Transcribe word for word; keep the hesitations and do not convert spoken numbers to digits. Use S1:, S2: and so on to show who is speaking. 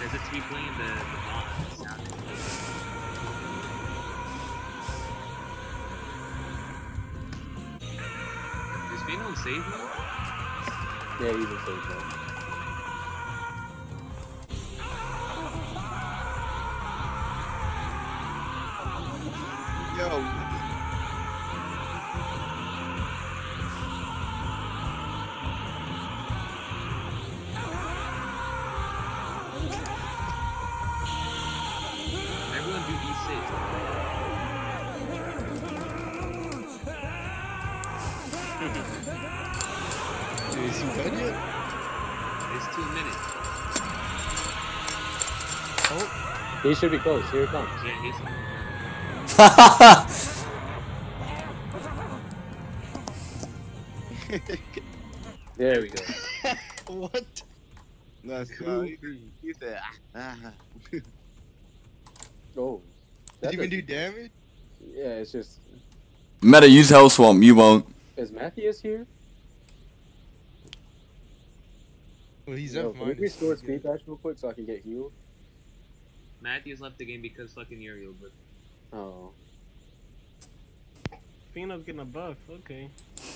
S1: Because it's replaying the, the boss sound. Is Fino in save mode?
S2: Yeah, he's in save mode.
S3: Yo.
S1: Everyone do E six.
S3: Is he done yet?
S1: It's two minutes.
S3: Oh.
S2: He should be close. Here it comes.
S1: Yeah, he's...
S2: There we go.
S3: What? That's uh, he, he said, ah, ah.
S2: Oh.
S3: Did you even do damage?
S2: Yeah, it's just.
S4: Meta, use Hell Swamp. You won't.
S2: Is Matthias here?
S3: Well, he's
S2: Yo,
S3: up.
S2: can we restore speed dash real quick so I can get healed?
S1: Matthews left the game because fucking Uriel, but...
S2: Oh.
S5: Fino's getting a buff, okay.